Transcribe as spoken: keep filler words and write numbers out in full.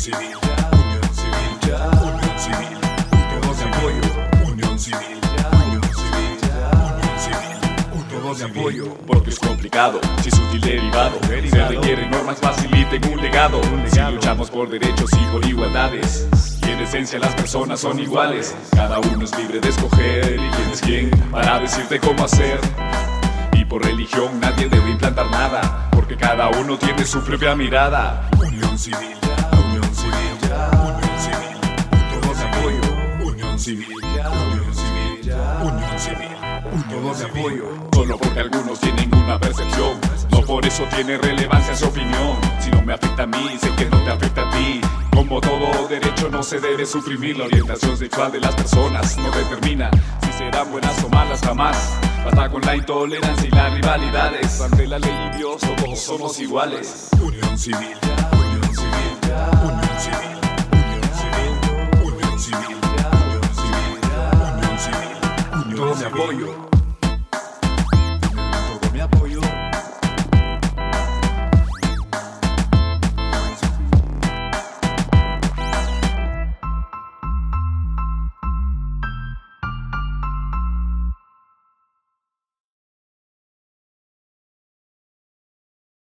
civil ya, unión civil ya, unión civil, todos de apoyo, unión civil ya, unión civil ya, unión civil, todos de apoyo. Porque es complicado, si sutil derivado, se requieren normas, faciliten un legado. Si luchamos por derechos y por igualdades, y en esencia las personas son iguales, cada uno es libre de escoger y quién es quién para decirte cómo hacer. Y por religión nadie debe implantar nada, porque cada uno tiene su propia mirada. Unión civil ya, unión civil ya, unión civil, todos de apoyo, unión civil ya, unión civil ya, unión civil, todos de apoyo. Solo porque algunos tienen una percepción, no por eso tiene relevancia su opinión. Si no me afecta a mí, sé que no te afecta a ti. Como todo derecho no se debe suprimir, la orientación sexual de las personas no determina si serán buenas o malas jamás. Basta con la intolerancia y las rivalidades, ante la ley y Dios todos somos iguales. Unión civil ya, unión